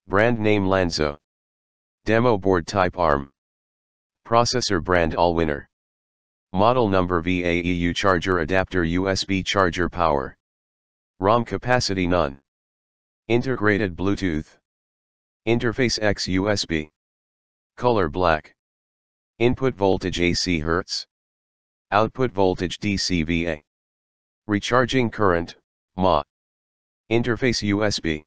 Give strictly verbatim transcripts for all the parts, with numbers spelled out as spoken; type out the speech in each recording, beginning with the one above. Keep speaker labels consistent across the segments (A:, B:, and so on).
A: Brand name LANDZO. Demo board type ARM. Processor brand Allwinner. Model number V A E U charger adapter U S B charger power. ROM capacity none. Integrated Bluetooth. Interface X U S B. Color black. Input voltage A C Hertz. Output voltage D C V A. Recharging current, M A. Interface U S B.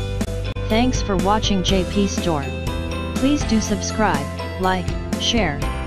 B: Thanks for watching J P Store. Please do subscribe, like, share,